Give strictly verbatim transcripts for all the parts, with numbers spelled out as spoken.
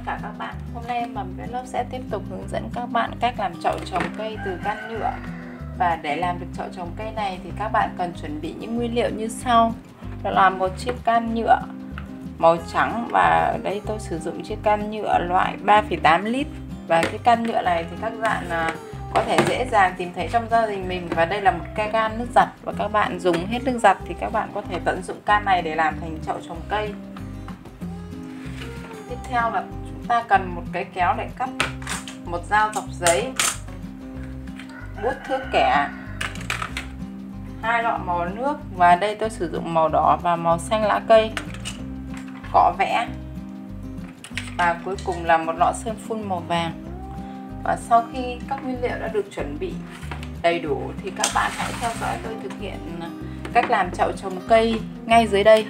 cả các bạn. Hôm nay em Mầm Vlog sẽ tiếp tục hướng dẫn các bạn cách làm chậu trồng cây từ can nhựa. Và để làm được chậu trồng cây này thì các bạn cần chuẩn bị những nguyên liệu như sau. Đó là một chiếc can nhựa màu trắng, và ở đây tôi sử dụng chiếc can nhựa loại ba phẩy tám lít. Và cái can nhựa này thì các bạn có thể dễ dàng tìm thấy trong gia đình mình. Và đây là một cái can nước giặt, và các bạn dùng hết nước giặt thì các bạn có thể tận dụng can này để làm thành chậu trồng cây. Tiếp theo là chúng ta cần một cái kéo để cắt, một dao dọc giấy, bút thước kẻ, hai lọ màu nước, và đây tôi sử dụng màu đỏ và màu xanh lá cây, cọ vẽ, và cuối cùng là một lọ sơn phun màu vàng. Và sau khi các nguyên liệu đã được chuẩn bị đầy đủ thì các bạn hãy theo dõi tôi thực hiện cách làm chậu trồng cây ngay dưới đây.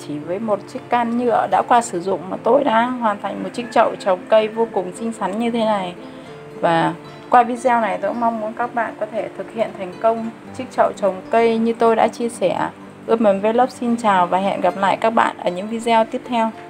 chỉ với một chiếc can nhựa đã qua sử dụng mà tôi đã hoàn thành một chiếc chậu trồng cây vô cùng xinh xắn như thế này. Và qua video này tôi cũng mong muốn các bạn có thể thực hiện thành công chiếc chậu trồng cây như tôi đã chia sẻ. Ươm Mầm Vlog xin chào và hẹn gặp lại các bạn ở những video tiếp theo.